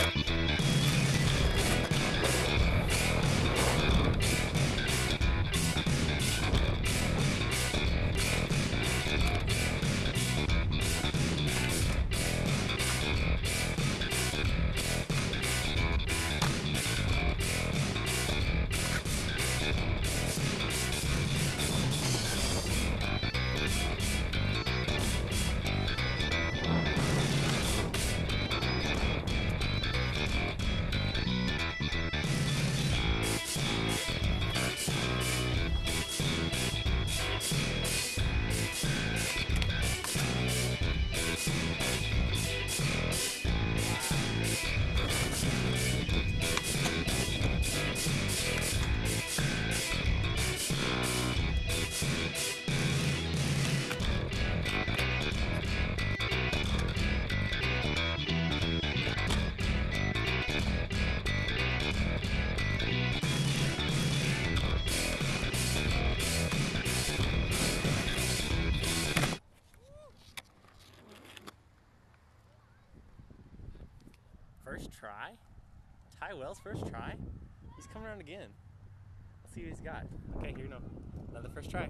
First try? Ty Wells first try? He's coming around again. Let's see what he's got. Okay, here you go. Another first try.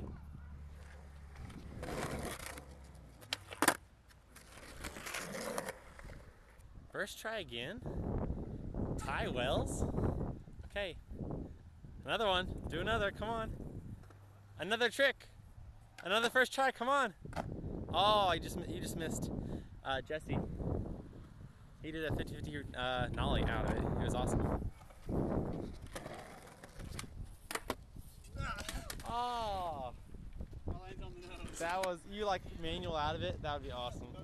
First try again? Ty Wells? Okay. Another one. Do another, come on. Another trick. Another first try, come on. Oh, you just missed. Jesse. He did a 50-50 nollie out of it. It was awesome. Oh, I landed on the nose. that was, you like manual out of it? That would be awesome.